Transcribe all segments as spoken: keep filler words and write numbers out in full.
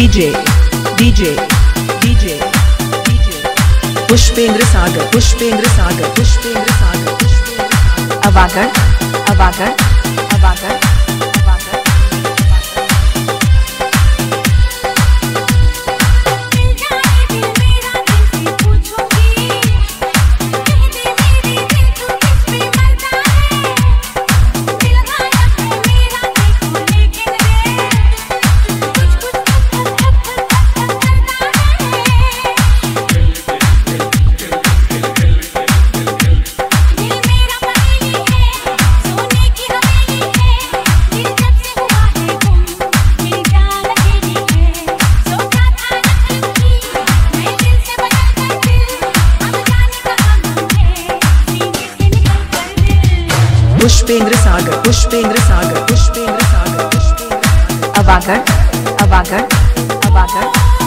DJ DJ DJ DJ Pushpendra Sagar Pushpendra Sagar Pushpendra Sagar Pushpendra Sagar Awagarh Awagarh Awagarh Pushpendra Sagar Pushpendra Sagar Pushpendra Sagar Pushpendra Awagarh Awagarh Awagarh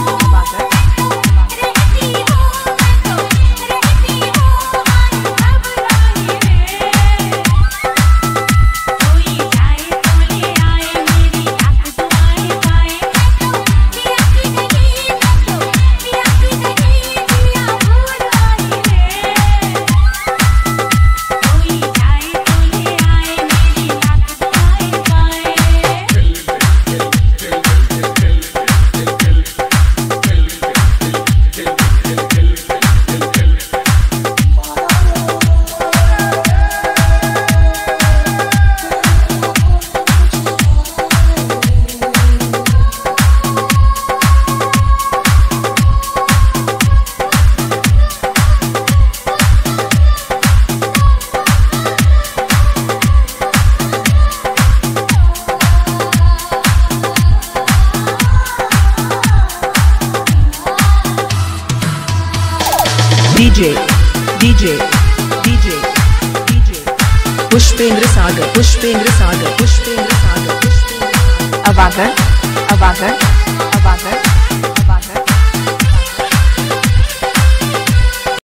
DJ DJ DJ DJ Pushpendra Sagar Pushpendra Sagar Pushpendra Sagar Pushpendra Sagar Awagarh Awagarh